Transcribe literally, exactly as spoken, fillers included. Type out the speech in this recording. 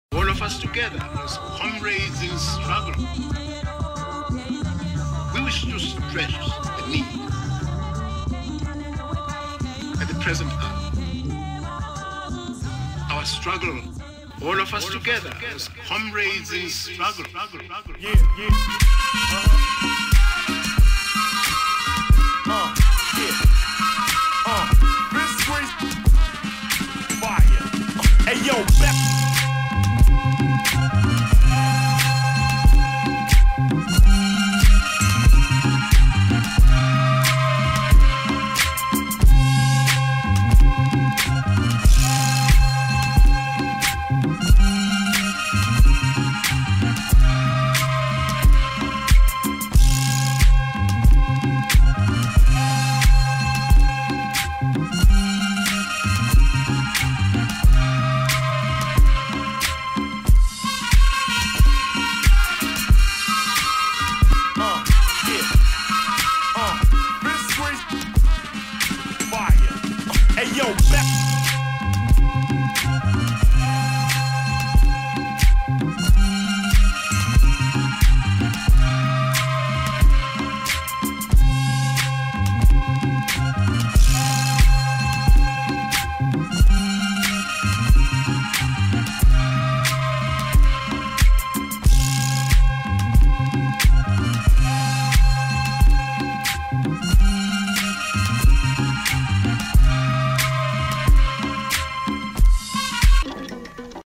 All of us together as comrades in struggle. We wish to stress the need at the present hour. Our struggle, all of us all together of us as comrades in struggle. Yeah, yeah. Uh-huh. Uh, yeah. Uh, this way. Fire. Uh, hey, yo, back. Hey, yo, back.